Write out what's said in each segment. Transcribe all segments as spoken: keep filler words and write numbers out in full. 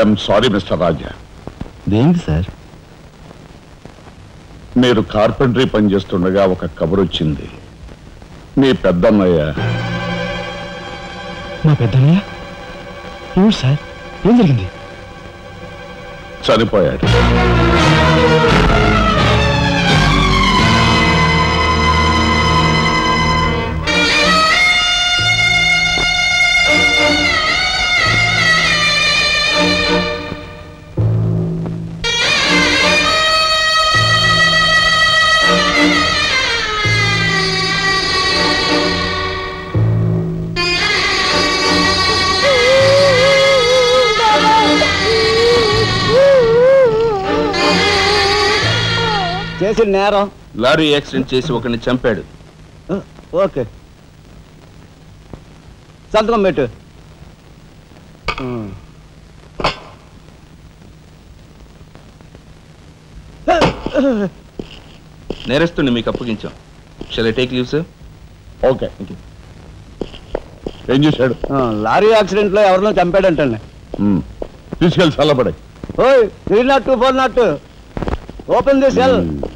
I'm sorry mister Raja. దేంటి sir? మీరు carpentry పనిచేస్తుండగా ఒక కబురు వచ్చింది. మీ పెద్దన్నయ్య. మా పెద్దన్నయ్య? ఏమిటి సార్, ఏం జరిగింది? చనిపోయాడు. చేసిన నేరం లారీ యాక్సిడెంట్ చేసి ఒకరిని చంపాడు. ఓకే, సంతకం పెట్టు. నేరస్తుని మీకు అప్పగించాం. Shall I take leave sir? Okay. ఏం చేశాడు? లారీ యాక్సిడెంట్ లో ఎవరినో చంపాడంటండి. తీసుకెళ్ళి చల్లబడే. ఓయ్, three nought two four nought open the cell.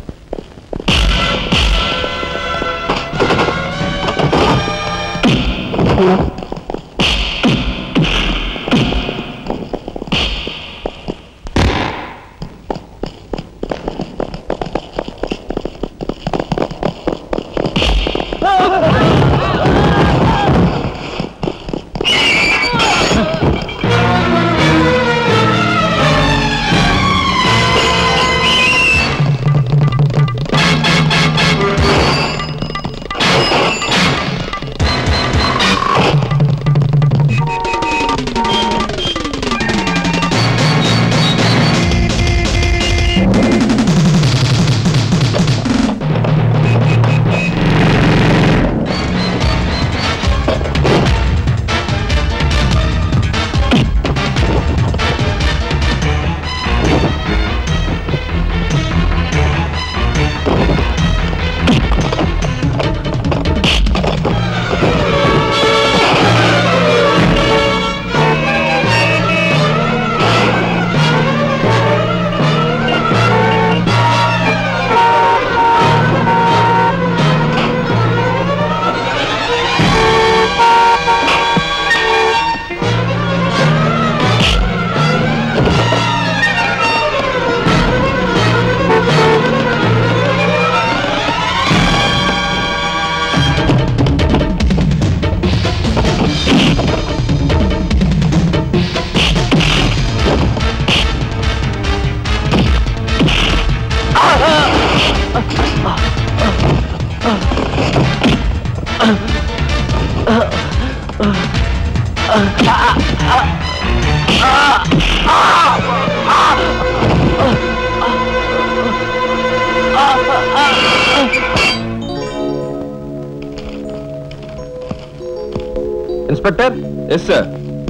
Inspector. Yes sir.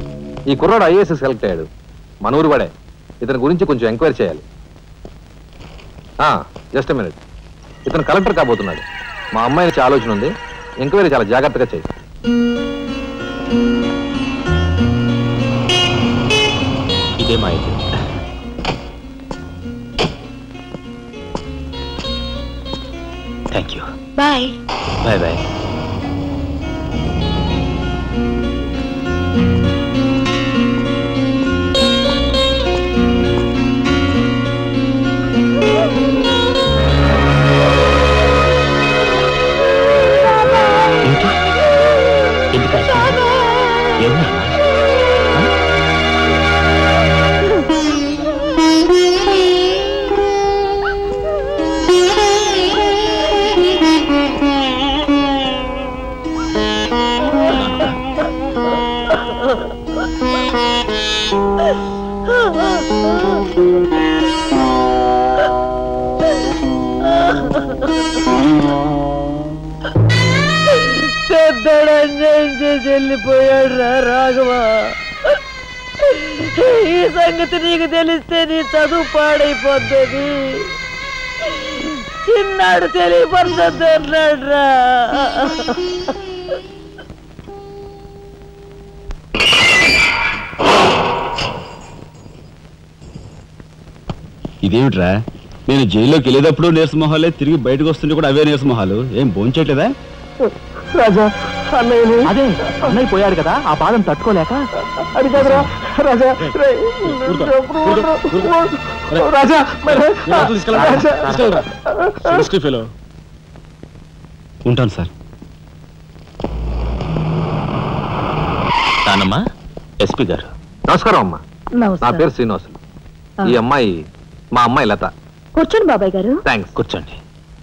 ఈ కుర్రాడు ఐఏఎస్ సెలెక్ట్ అయ్యాడు, మన ఊరు వాడే. ఇతని గురించి కొంచెం ఎంక్వైరీ చేయాలి. Just minute. ఇతను కలెక్టర్ కాబోతున్నాడు. మా అమ్మాయి నుంచి ఆలోచన ఉంది, ఎంక్వైరీ చాలా జాగ్రత్తగా చేయి. ఇదే మా ఇంటి. Thank you. Bye bye bye. వెళ్ళిపోయాడు రా రాఘవ. ఈ సంగతి నీకు తెలిస్తే నీ చదువు పాడైపోతుంది. చిన్నాడు తెలియపరచొద్దు అన్నాడు రా. ఇదేమిట్రా, నేను జైల్లోకి వెళ్ళేటప్పుడు నీరసమొహాలే, తిరిగి బయటకు వస్తుంటే కూడా అవే నీరసమొహాలు. ఏం భోంచేయట్లేదా? రాజా అన్నయ్యని అదే అన్నయ్య పోయాడు కదా, ఆ బాధను తట్టుకోలేక. అది కాదురా రాజా. రేయ్, రాజా మరి రాజా. ఉంటాను సార్. నానమ్మా, ఎస్పీ గారు. నమస్కారం అమ్మా, నా నమస్కారం. పేరు శ్రీనివాసులు. ఈ అమ్మాయి మా అమ్మాయి లత. కూర్చోండి బాబాయ్ గారు. థ్యాంక్స్. కూర్చోండి.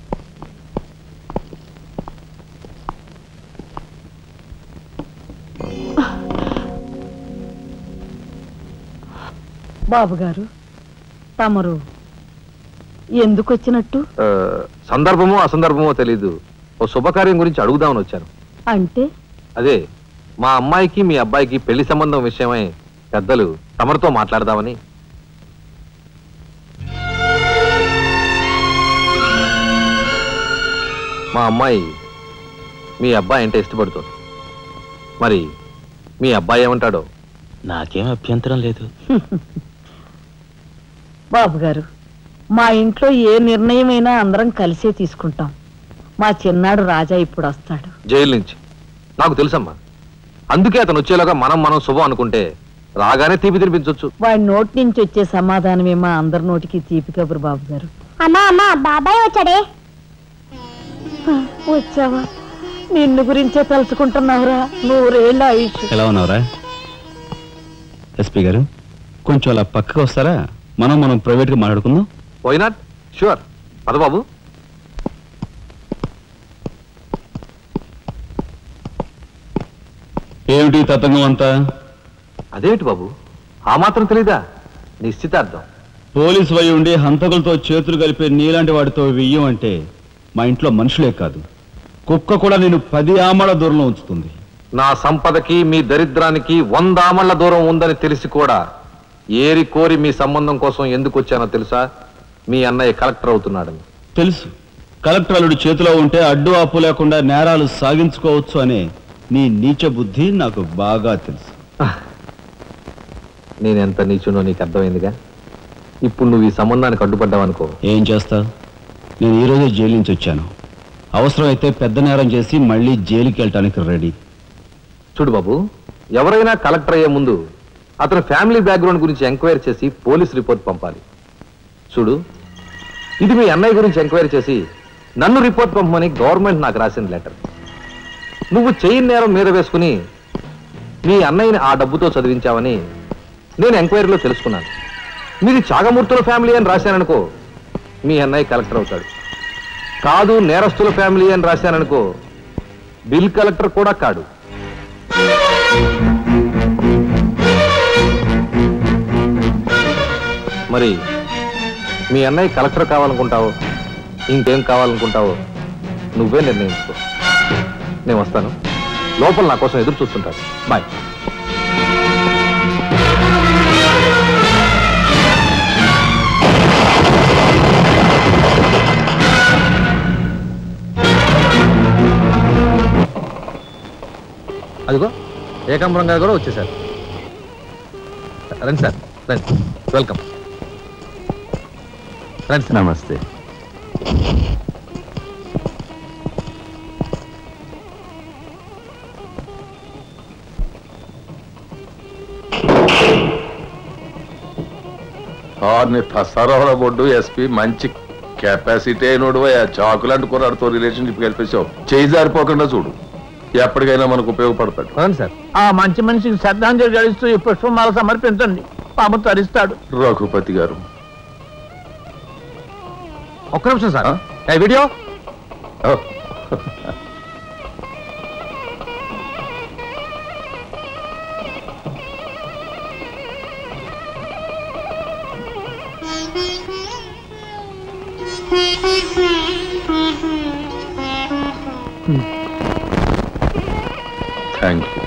బాబు గారు, తమరు ఎందుకు వచ్చినట్టు? ఆ, సందర్భమో అసందర్భమో తెలీదు, ఓ శుభకార్యం గురించి అడుగుదామని వచ్చాను. అంటే అదే మా అమ్మాయికి మీ అబ్బాయికి పెళ్లి సంబంధం విషయమై పెద్దలు తమరితో మాట్లాడదామని. మా అమ్మాయి మీ అబ్బాయి అంటే ఇష్టపడుతుంది. మరి మీ అబ్బాయి ఏమంటాడో? నాకేం అభ్యంతరం లేదు. బాబు గారు, మా ఇంట్లో ఏ నిర్ణయమైనా అందరం కలిసే తీసుకుంటాం. మా చిన్నాడు రాజా ఇప్పుడు వస్తాడు జైలు నుంచి. నాకు తెలుసమ్మా, అందుకే అతను వచ్చేలాగా మనం మనం శుభం అనుకుంటే రాగానే తీపి తినిపించవచ్చు. వాడి నోటి నుంచి వచ్చే సమాధానమే మా అందరి నోటికి తీపి కబురు. బాబు గారు, అమ్మా అమ్మా బాబాయ్ వచ్చాడే. వచ్చావా? నిన్ను గురించే తలుచుకుంటున్నావురా. నూరేళ్ళ ఆయుష్. ఎలా ఉన్నావురా? ఎస్పీ గారు, కొంచెం అలా పక్కకు వస్తారా? మనం మనం ప్రైవేట్గా మాట్లాడుకుందాం. Why not? షూర్. పద బాబు. ఏమిటి తతంగం అంతా? అదేమిటి బాబు, ఆ మాత్రం తెలీదా? నిశ్చితార్థం. పోలీసు వై ఉండి హంతకులతో చేతులు కలిపే నీలాంటి వాడితో వెయ్యం అంటే మా ఇంట్లో మనుషులే కాదు, కుక్క కూడా నేను పది ఆమళ్ళ దూరంలో ఉంచుతుంది. నా సంపదకి మీ దరిద్రానికి వంద ఆమళ్ల దూరం ఉందని తెలిసి కూడా ఏరి కోరి మీ సంబంధం కోసం ఎందుకు వచ్చానో తెలుసా? మీ అన్నయ్య కలెక్టర్ అవుతున్నాడని. తెలుసు. కలెక్టర్ అల్లుడు చేతిలో ఉంటే అడ్డు ఆపు లేకుండా నేరాలు సాగించుకోవచ్చు అనే నీ నీచ బుద్ధి నాకు బాగా తెలుసు. నేనెంత నీచునో నీకు అర్థమైందిగా. ఇప్పుడు నువ్వు ఈ సంబంధానికి అడ్డుపడ్డావనుకో, ఏం చేస్తావు? నేను ఈరోజే జైలు నుంచి వచ్చాను. అవసరమైతే పెద్ద నేరం చేసి మళ్ళీ జైలుకి వెళ్ళటానికి రెడీ. చూడు బాబు, ఎవరైనా కలెక్టర్ అయ్యే ముందు అతని ఫ్యామిలీ బ్యాక్గ్రౌండ్ గురించి ఎంక్వైరీ చేసి పోలీస్ రిపోర్ట్ పంపాలి. చూడు, ఇది మీ అన్నయ్య గురించి ఎంక్వైరీ చేసి నన్ను రిపోర్ట్ పంపమని గవర్నమెంట్ నాకు రాసిన లెటర్. నువ్వు చెయ్యి నేరం మీద వేసుకుని మీ అన్నయ్యని ఆ డబ్బుతో చదివించావని నేను ఎంక్వైరీలో తెలుసుకున్నాను. మీది చాగమూర్తుల ఫ్యామిలీ అని రాశాననుకో, మీ అన్నయ్య కలెక్టర్ అవుతాడు. కాదు నేరస్తుల ఫ్యామిలీ అని రాశాననుకో, బిల్ కలెక్టర్ కూడా కాడు. మరి మీ అన్నయ్య కలెక్టర్ కావాలనుకుంటావో ఇంకేం కావాలనుకుంటావో నువ్వే నిర్ణయించుకో. నేను వస్తాను, లోపల నా కోసం ఎదురు చూస్తుంటాను. బాయ్. అదిగో ఏకాంబరం గారు కూడా వచ్చేసారు. రండి సార్, రండి. వెల్కమ్. రండి సార్. నమస్తే. సరవర బొడ్డు ఎస్పీ మంచి కెపాసిటీ అయినోడు. చాకులాంటి కుర్రాడితో రిలేషన్షిప్ కలిపేసావు. చేయి జారిపోకుండా చూడు, ఎప్పటికైనా మనకు ఉపయోగపడతాడు. రండి సార్. ఆ మంచి మనిషికి శ్రద్ధాంజలి గడిస్తూ ఈ పుష్పమాల సమర్పించండి. పాము తరిస్తాడు. రఘుపతి గారు, ఒక్క నిమిషం sir. A video thank you.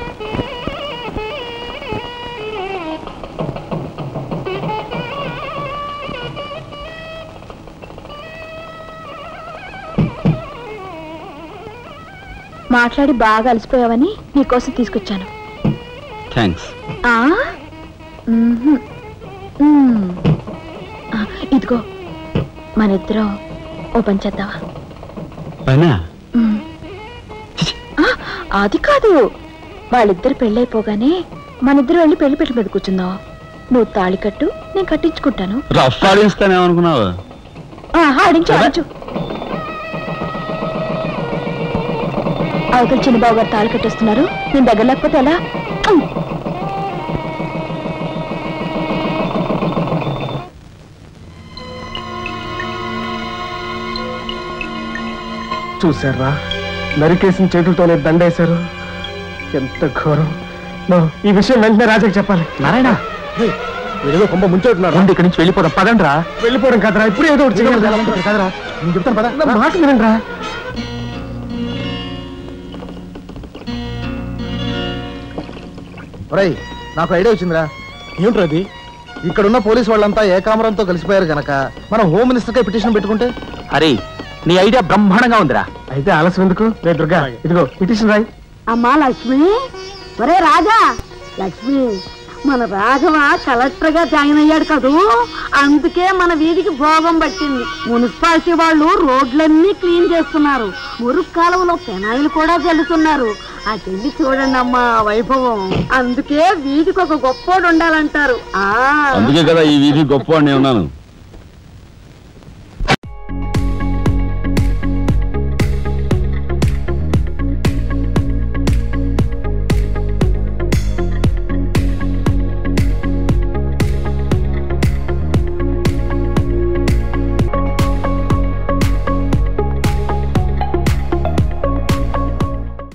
మాట్లాడి బాగా అలసిపోయావని నీకోసం తీసుకొచ్చాను. థ్యాంక్స్. ఆ? మ్మ్హ్మ్. మ్మ్. ఇదిగో మన ఇద్దరం ఓ పని చేద్దావా? పైనా ఉమ్. ఆ, అది కాదు, వాళ్ళిద్దరు పెళ్ళైపోగానే మనిద్దరు వెళ్ళి పెళ్లి పెళ్లి మీద కూర్చుందాం. నువ్వు తాళి కట్టు, నేను కట్టించుకుంటాను. రఫ్ ఆడిస్తానేమనుకున్నావు? ఆడించు ఆడించు. అవతల చిన్నబాబు గారు తాళి కట్టేస్తున్నారు, నేను దగ్గర లేకపోతే ఎలా? చూసారా, నరికేసిన చేతులతోనే దండేశారు. ఎంత ఘోరం. ఈ విషయం వెంటనే రాజాకి చెప్పాలి. నారాయణ, ఏదో కొంప ముంచెట్టున్నారు. ఇక్కడి నుంచి వెళ్ళిపోదాం, పదండి రా. వెళ్ళిపోవడం కదరా, ఇప్పుడు ఏదో ఒకటి చేయాలి కదరా. నేను చెప్తాను పద, మాట వినండి రా. నాకు ఐడియా వచ్చిందిరా. ఏమిట్రా అది? ఇక్కడున్న పోలీసు వాళ్ళంతా ఏకామరంతో కలిసిపోయారు గనక మనం హోమ్ మినిస్టర్ కే పిటిషన్ పెట్టుకుంటే. అరే, నీ ఐడియా బ్రహ్మాండంగా ఉందిరా. అయితే ఆలస్యం ఎందుకు? రే దుర్గా, ఇదిగో పిటిషన్ రాయి. అమ్మా లక్ష్మి, ఒరే రాజా, లక్ష్మి, మన రాఘవ కలెక్టర్ గా జాయిన్ అయ్యాడు కదూ, అందుకే మన వీధికి భోగం పట్టింది. మున్సిపాలిటీ వాళ్ళు రోడ్లన్నీ క్లీన్ చేస్తున్నారు, మురుగు కాలువలో పెనాయిలు కూడా చల్లుతున్నారు. అటెళ్ళి చూడండి అమ్మా వైభవం. అందుకే వీధికి ఒక గొప్పోడు ఉండాలంటారు. ఆ అందుకే కదా ఈ వీధి గొప్ప ఉన్నాను.